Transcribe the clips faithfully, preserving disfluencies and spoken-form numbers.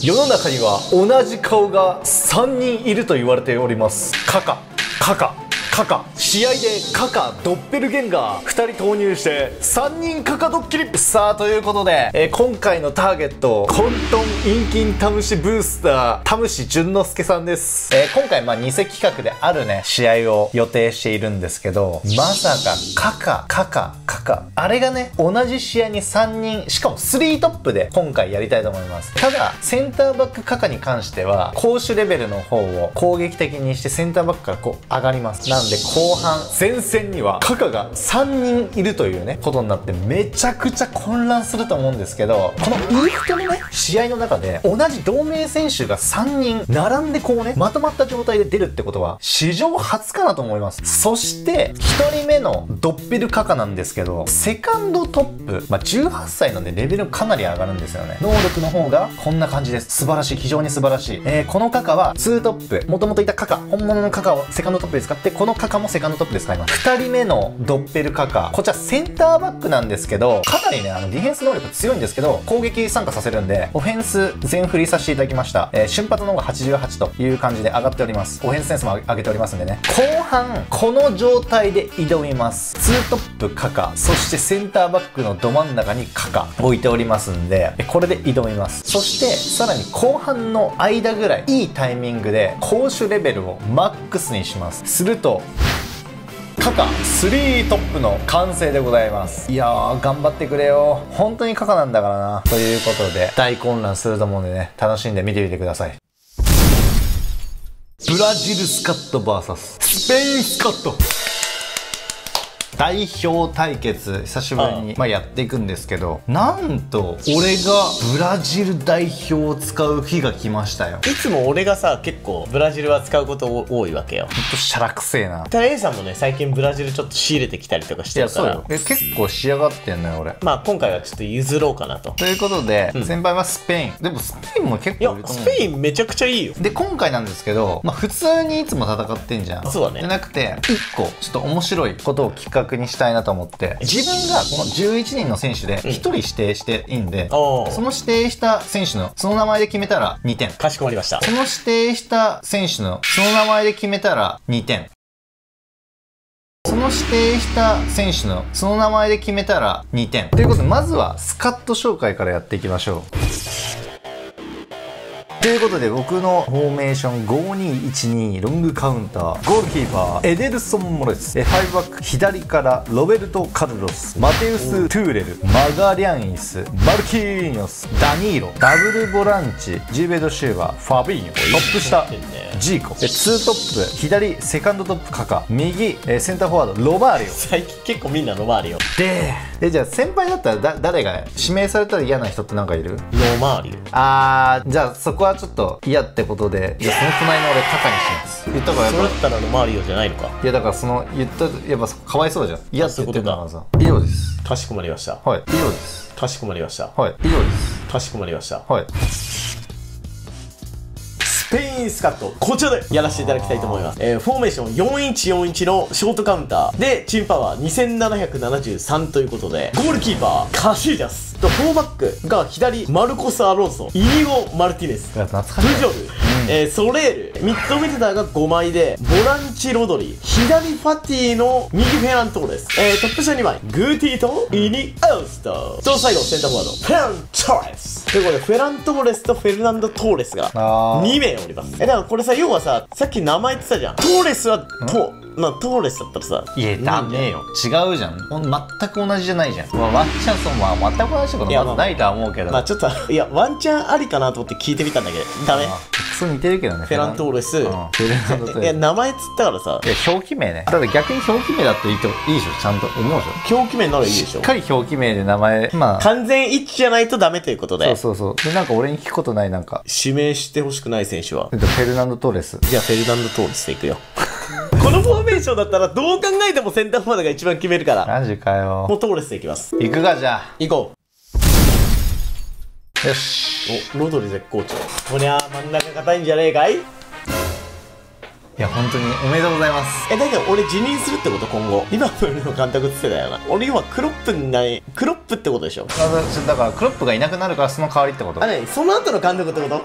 世の中には同じ顔がさんにんいると言われております。カカカカカカ、試合でカカドッペルゲンガーふたり投入してさんにんカカドッキリ。さあということで、えー、今回のターゲット混沌陰菌タムシブースタータムシ淳之介さんです。えー、今回まあ偽企画であるね試合を予定しているんですけど、まさかカカカカカカあれがね同じ試合にさんにん、しかもスリートップで今回やりたいと思います。ただセンターバックカカに関しては攻守レベルの方を攻撃的にしてセンターバックからこう上がります。なんで後半前線にはカカがさんにんいるというねことになってめちゃくちゃ混乱すると思うんですけど、このウルフトのね試合の中で同じ同盟選手がさんにん並んでこうねまとまった状態で出るってことは史上初かなと思います。そしてひとりめのドッペルカカなんですけど、セカンドトップ、まあ、じゅうはっさいなんでレベルかなり上がるんですよね。能力の方がこんな感じです。素晴らしい、非常に素晴らしい。えー、このカカはツートップ、もともといたカカ、本物のカカをセカンドトップで使って、このカカもセカンドトップで使います。ふたりめのドッペルカカ、こちらセンターバックなんですけど、かなりねあのディフェンス能力強いんですけど攻撃参加させるんでオフェンス全振りさせていただきました。えー、瞬発の方がはちじゅうはちという感じで上がっております。オフェンスセンスも上げておりますんでね。後半この状態で挑みます。ツートップカカ、そしてセンターバックのど真ん中にカカ置いておりますんで、これで挑みます。そしてさらに後半の間ぐらいいいタイミングで攻守レベルをマックスにします。するとカカスリートップの完成でございます。いやー頑張ってくれよ、本当にカカなんだからな。ということで大混乱すると思うんでね、楽しんで見てみてください。ブラジルスカット ブイエス スペインスカット代表対決久しぶりにまあやっていくんですけど、なんと俺がブラジル代表を使う日が来ましたよ。 いつも俺がさ結構ブラジルは使うこと多いわけよ。 ほんとしゃらくせえな。 ただ A さんもね最近ブラジルちょっと仕入れてきたりとかしてるから。いやそうよ。え結構仕上がってんのよ俺。 まあ今回はちょっと譲ろうかなと。 ということで、うん、先輩はスペイン。でもスペインも結構いると思う。いやスペインめちゃくちゃいいよ。で今回なんですけど、まあ普通にいつも戦ってんじゃん。 そうだね。 じゃなくていっこちょっと面白いことを企画にしたいなと思って、自分がこのじゅういちにんの選手でひとり指定していいんで、うん、その指定した選手のその名前で決めたらにてん。 かしこまりました。 その指定した選手のその名前で決めたらにてん。その指定した選手のその名前で決めたらにてん。ということでまずはスカット紹介からやっていきましょう。ということで僕のフォーメーションごにいちにロングカウンター、ゴールキーパーエデルソン・モレス、ファイブバック左からロベルト・カルロス、マテウス・トゥーレル、マガリャンイス、マルキーニョス、ダニーロ、ダブルボランチジーベド・シューバー、ファビーニョ、トップ下ジーコ、ツートップ左セカンドトップカカ、右センターフォワードロマーリオ。 最近結構みんなロマーリオでえじゃあ先輩だったらだ誰が指名されたら嫌な人ってなんかいる？ ロマーリオ。 あーじゃあそこはちょっと嫌ってことで、じゃあその隣の俺カカにします。言ったからやっぱそうだったらロマーリオじゃないのか。 いやだからその言ったやっぱかわいそうじゃん。嫌って言ってるからさ。以上です。 かしこまりました。 はい以上です。 かしこまりました。 はい以上です。 かしこまりました。 はい。 スペインスカットこちらでやらせていただきたいと思います。えー、フォーメーションよんいちよんいちのショートカウンターでチームパワーにせんななひゃくななじゅうさんということで、ゴールキーパーカシージャスとフォーバックが左マルコス・アロンソ、イニゴ・マルティネス、 懐かしい。 プジョル、えー、ソレール、ミッドフィルダーがごまいでボランチロドリ、左ファティの右フェラントーレス、えー、トップ下にまいグーティーとイニアウストと最後センターフォワードフェラントーレスということで、フェラントーレスとフェルナンド・トーレスがにめいおります。えだからこれさ、要はささっき名前言ってたじゃん。トーレスはトまあトーレスだったらさ、 いやダメよ、違うじゃん。全く同じじゃないじゃん。まあ、ワンチャンそうまあ全く同じことまずないとは思うけど、 まあちょっといやワンチャンありかなと思って聞いてみたんだけどダメ。 そう似てるけどね。 フェラントーレス、うん、フェルナンドトーレス。 いや名前っつったからさ、 いや表記名ね。ただ逆に表記名だっていいといいでしょ、ちゃんと思うでしょ。 表記名ならいいでしょ。 しっかり表記名で名前、まあ完全一致じゃないとダメということで。 そうそうそう。でなんか俺に聞くことない、なんか指名してほしくない選手はフェルナンド・トーレス。 じゃあフェルナンド・トーレスでいくよこのフォーメーションだったらどう考えてもセンターフォワードが一番決めるから、 マジかよ。 もうトーレスでいきます。 行くか、じゃあ行こう。よし。 おロドリ絶好調。こりゃ真ん中硬いんじゃねえかい。 いや本当におめでとうございます。 え、だけど俺辞任するってこと今後。リバプールの監督って言ってたよな。俺今クロップにない、クロップってことでしょ。 あだからクロップがいなくなるからその代わりってこと。 あれ、その後の監督ってこと？ うん、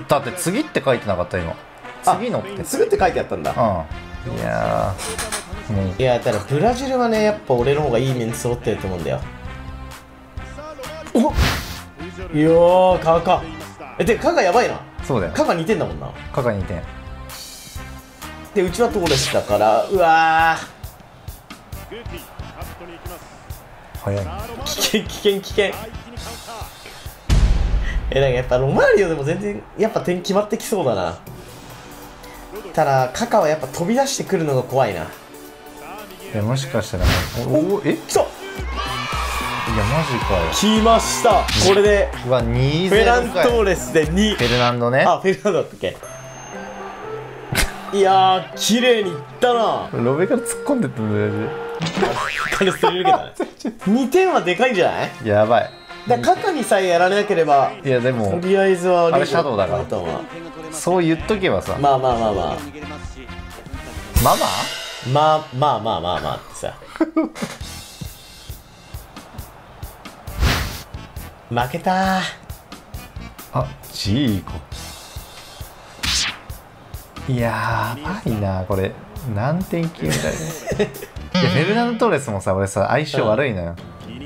だって次って書いてなかった今。次のってすぐって書いてあったんだ。 うん。いやー、もういやだからブラジルはね、やっぱ俺の方がいい面揃ってると思うんだよ。おいやー、カカえ、で、カがやばいな。 そうだよ。 カがにてんだもんな。 カカにてんで、うちはトーレスだから、うわー、 早い。 危険危険危険。え、なんかやっぱロマーリオでも全然やっぱ点決まってきそうだな。ただカカはやっぱ飛び出してくるのが怖いな。 いやもしかしたらおおえ来た。 いやマジかよ。 来ました。これでうわにフェラントーレスでに。 フェルナンドね。 あ、フェルナンドだったっけ。いやー、綺麗にいったな。 ロベから突っ込んでったんだよね。 金捨てれるけどね。にてんはでかいんじゃない？ やばい。 だからカカにさえやらなければ、 いやでもとりあえずはあれシャドウだからそう言っとけばさ。 まあまあまあまあママまあまあまあまあまあってさ負けたー。 あ、ジーコ。いやー、やばいな、これ。何点級みたいな。いや、フェルナンド・トーレスもさ、俺さ、相性悪いのよ。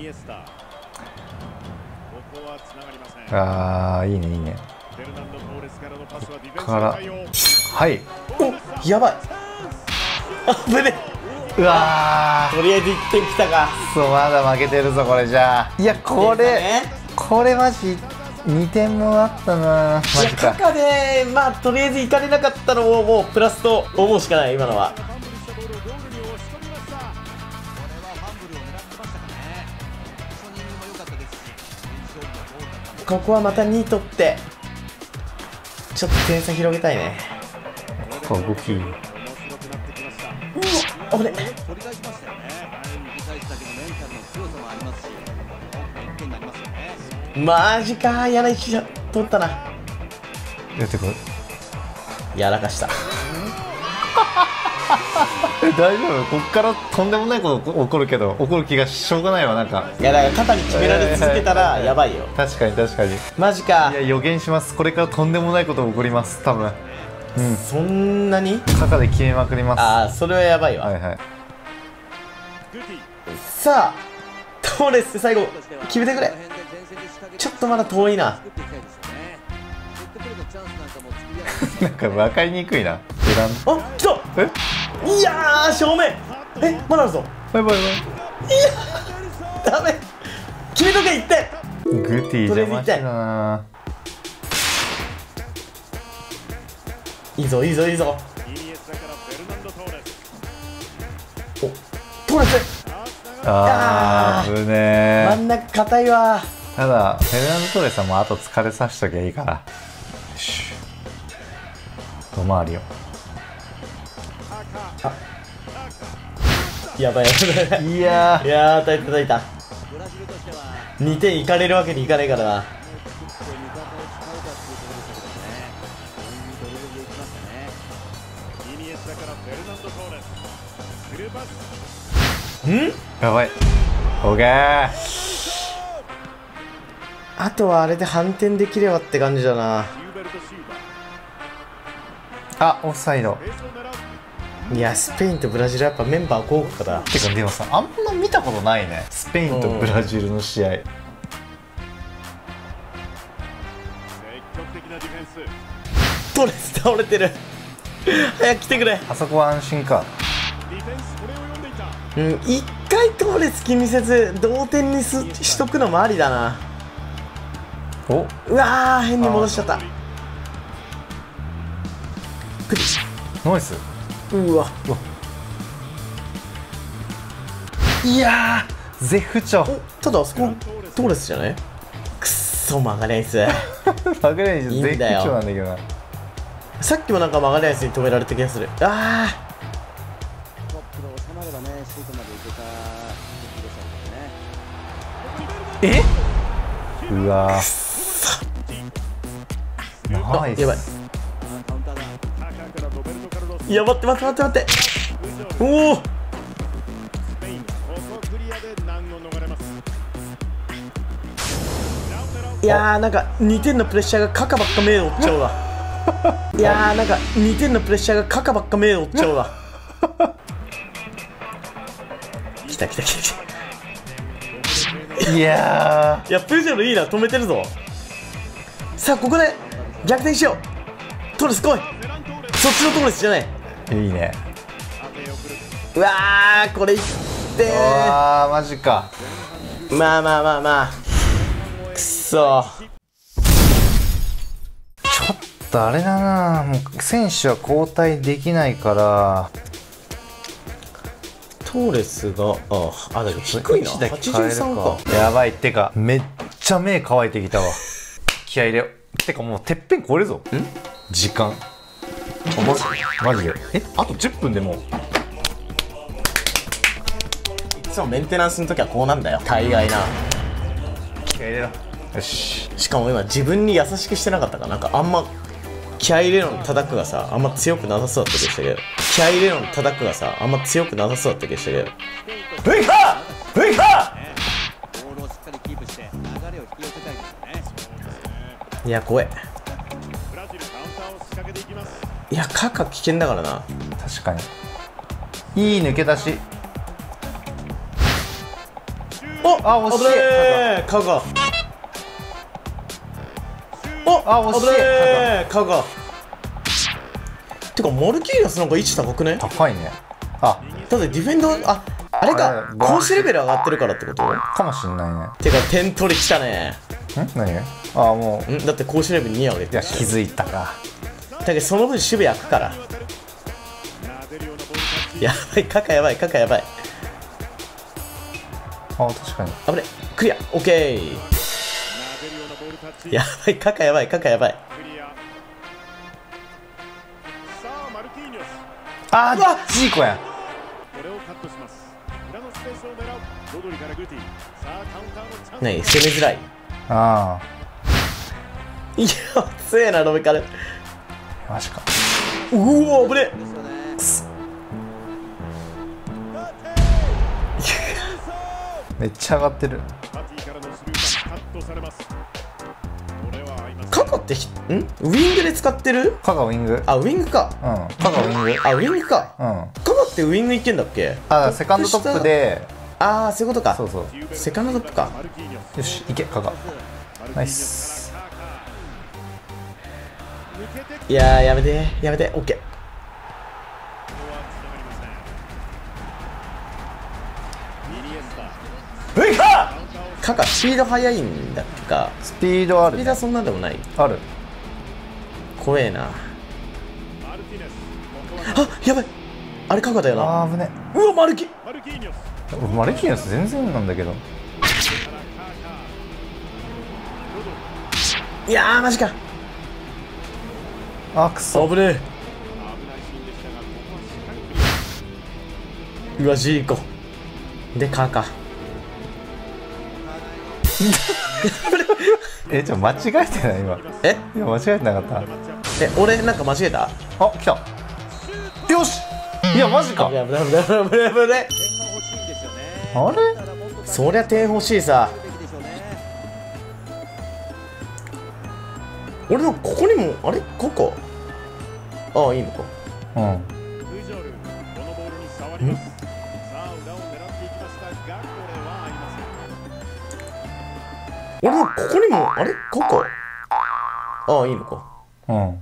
あー、いいね、いいね。こっから、はい。 お、やばい。あぶね。 うわー。 とりあえずいってんきたか。 そう、まだ負けてるぞ、これじゃあ。いや、これ、これマジ。にてんもあったな。マジか。 カカでまあとりあえず行かれなかったのをもうプラスと思うしかない今のは。ここはまたに取ってちょっと点差広げたいね。 ここ動き。うわ、 あれ。マジかー、やらいし取ったな。 いやてかやらかしたえ大丈夫？こっからとんでもないこと起こるけど起こる気がしょうがないわ。なんかいやだから肩に決められ続けたらやばいよ。 確かに確かに。 マジか。 いや予言します。これからとんでもないこと起こります多分。 うん、そんなに肩で決めまくります。 ああ、それはやばいわ。 はいはい。 さあトーレス最後決めてくれ。ちょっとまだ遠いななんか分かりにくいな。 あ、来た。 えいやー、正面。え、まだあるぞ。 バイバイバイ。 いやー、ダメ。決めとけ、いってん。 グティ邪魔してたな。 いいぞいいぞいいぞ。お、トーレス。 あー、危ねー。 真ん中硬いわ。 ただフェルナンド・トーレスはもうあと疲れさしときゃいいから。よし、ロマーリオ。 あ、やばいやばい。 いやーいやー、叩いた叩いた。にてんいかれるわけにいかないからな。ん？ やばい。オーケー。 あとはあれで反転できればって感じだな。 あ、オフサイド。 いや、スペインとブラジルはやっぱメンバー豪華だ。 てかでもさ、あんま見たことないね、スペインとブラジルの試合。 トーレス倒れてる早く来てくれ。 あそこは安心か。 うん、一回トーレス気にせず同点にすしとくのもありだな。 お、 うわー、変に戻しちゃった。 ナイス。 うわうわ。 いやー、絶不調。 お、ただあそこトーレスじゃない？くっそ曲がりアイス曲がりアイス絶不いいんだよ調なんだけどな。 さっきもなんか曲がりアイスに止められた気がする。あー、 え？うわー、ナイス。 やばい。 いや待って待って待って待っておおいやーなんかにてんのプレッシャーがカカばっか目を追っちゃうわいやーなんかにてんのプレッシャーがカカばっか目を追っちゃうわ来た来た来た来たいやいやプジョルいいな止めてるぞさあここで逆転しようトーレス来いそっちのトーレスじゃないーいいね。 うわーこれいってーああマジか。 まあまあまあまあくそちょっとあれだな、もう選手は交代できないからトーレスがああだけど低いなはちじゅうさんか。 やばい。ってかめっちゃ目乾いてきたわ。気合い入れよう。てかもうてっぺん超えるぞ。ん時間マジマジでえあとじゅっぷんでもういつもメンテナンスの時はこうなんだよ大概な。 気合い入れろ。よし。 しかも今自分に優しくしてなかったかなんかあんま気合い入れろの叩くがさあんま強くなさそうだった気がしたけど気合い入れろの叩くがさあんま強くなさそうだった気がしたけどウイカウイカボールをしっかりキープして流れを引き寄せたいですね。 いや怖えいやカカ危険だからな。 確かにいい抜け出し。 おあ惜しい危ねえカカおあ惜しい危ねえカカてかマルキーニョスなんか位置高くね。 高いね。あだってディフェンドああれあかれ講師レベル上がってるからってことかもしんないね。 てか点取りきたねん何があもうんだって講師レベルに上げていや気づいたか。 だけどその分守備開くからやばいカカやばいカカやばいあ確かに危ねクリアオッケーやばいカカやばいカカやばいあうわジーコやん。 何攻めづらいあいや強えなロベカルあマジか。 うお危ねめっちゃ上がってる。 カカってひんウィングで使ってるカがウィング。うんあウィングかカがウィング。 あウィングかうんあカカってウィングいけんだっけ。 セカンドトップでああそういうことかそうそう。 セカンドトップかよしいけカがナイス。 いやーやめてやめてオッケーウイカカカスピード速いんだっけか。 スピードあるね。 スピードはそんなでもないある。 怖えなあやばいあれカカだよな。 あー危ね。 うわマルキマルキーニョス全然なんだけど。 いやーマジかあくそ。 危ねえうわジーコでカカえちょ間違えてない今。 え今間違えてなかった。 え俺なんか間違えた。 あ来た。よし。いやマジか。 危ない危ない危ない危ない危ないあれそりゃ点欲しいさ。俺のここにもあれここああいいのか。 うん俺のここにもあれここああいいのか。 うん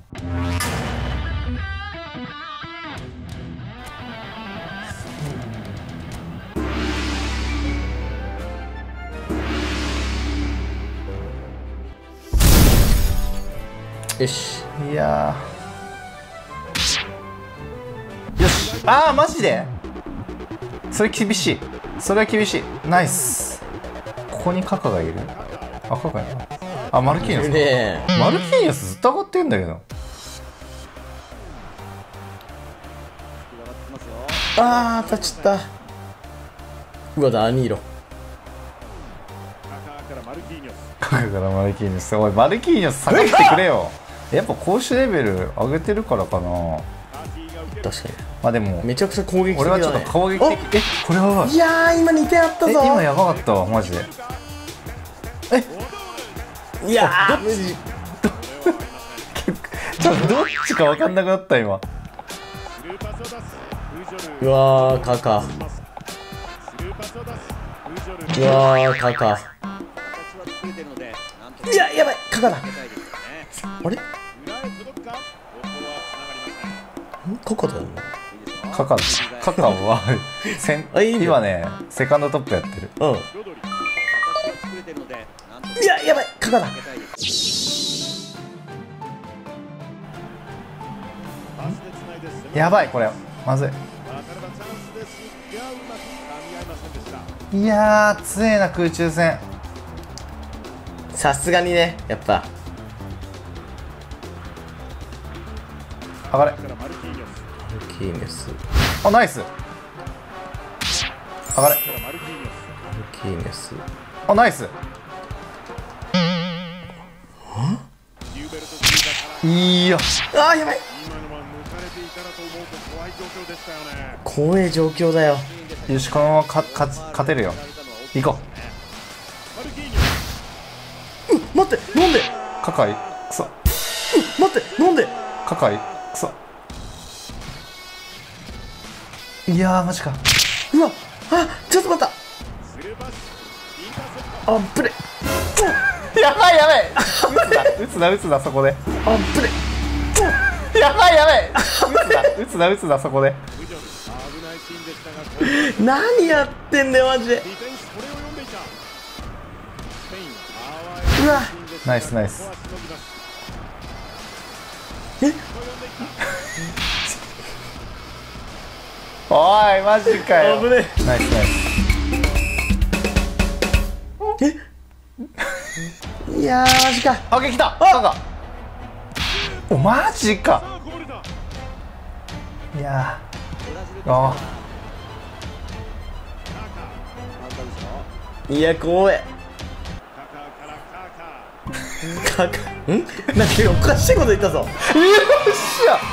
よしいやーよし。あーマジでそれ厳しい。それは厳しい。ナイス。ここにカカがいる。あカカやな。あマルキーニョスか。 ねえマルキーニョスずっと上がってんだけど。 あー当たっちゃった。うわダニーロカカからマルキーニョス。おいマルキーニョス下がってくれよ。やっぱ攻守レベル上げてるからかな。 確かに。 まあでもめちゃくちゃ攻撃的だね。 俺はちょっと攻撃的。えこれはやばい。 いやー今にてんあったえぞ。 今やばかったわマジで。 いやー無理。 ちょっとどっちか分かんなくなった今。 うわーカカ。うわーカカ。いややばいカカだ。あれ？んカカだよね。 カカカカはせんあいいね今ねセカンドトップやってる。 うん。いややばいカカだ。 やばいこれまずい。いやー強えな空中戦。 さすがにねやっぱ。 上がれ。 キーネス。 あナイス。上がれ。 キーネス。 あナイス。いやあーやばい。怖い状況だよ。 よしこのままかか勝てるよ。行こう待ってなんで。 う。カカイクソ。 待ってなんで。 カカイクソ。いやーマジか。 うわあちょっと待った。あぶれ。 やばいやばい。打つな打つな打つなそこで。 あぶれ。 やばいやばい。打つな打つな打つなそこで。 何やってんだよマジで。うわナイスナイス。 えおいマジかよ。 危ねナイスナイス。 え。いやーマジか。 オッケー来た。カカ。おマジか。いやーあいや怖え。かかんなんかおかしいこと言ったぞ。 ーよっしゃ。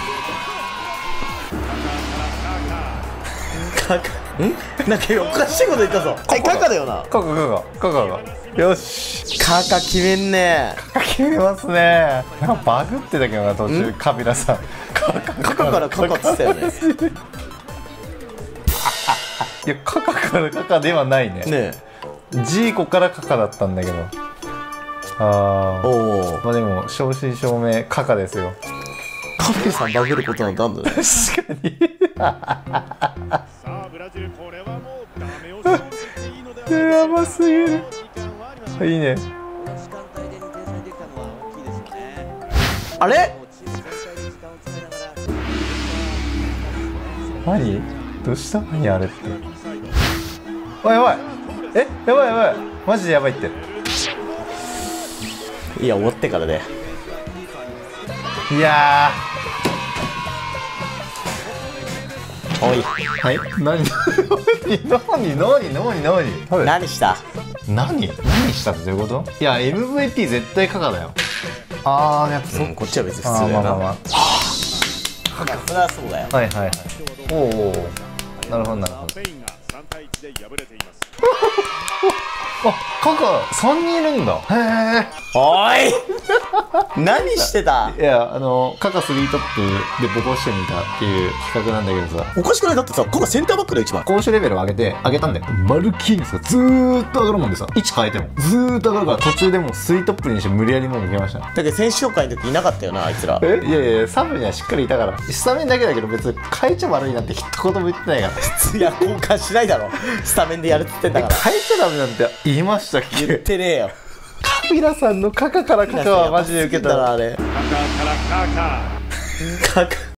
カカんなんかおかしいこと言ったぞ。はいカカだよな。 カカカカカカがよし。 カカ決めんね。 カカ決めますね。なんかバグってたけどな途中カビラさん。カカカカからカカっつったよね。 いやカカからカカではないね。 ねジーコからカカだったんだけど。あえ。 あ。 おお。 まあでも正真正銘カカですよ。 カフェさんバグることなんてあんだね。 確かに。やばすぎる。いいね。 あれ何どうした何あれって。あやばい。えやばいやばいマジでやばいって。 いや終わってからで。 いやおいはい何何何何何何何した。 何何したってどういうこと。いや エムブイピー 絶対カカだよ。あーやっぱそっうんこっちは別に普あ通だよな。 ーまあまあまあそりゃそうだよ。 はいはいはい。おうおうなるほどなるほど。あカカさんにんいるんだ。へえ。 おい何してた。 いやあのカカスリートップでボコしてみたっていう企画なんだけどさ、 おかしくない。だってさカカセンターバックで一番。 攻守レベルを上げて上げたんだよ。マルキーニョスがずーっと上がるもんでさ、位置変えてもずーっと上がるから途中でもうスリートップにして無理やりもう向けました。 だけど選手紹介の時いなかったよなあいつら。 えいやいやサブにはしっかりいたから。スタメンだけだけど別に変えちゃ悪いなんて一言も言ってないから。 いや交換しないだろスタメンでやるっつってんだから。 変えちゃダメなんて言いましたっけ。 言ってねえよ。 カビラさんのカカからカカはマジで受けたらあれ。 カカ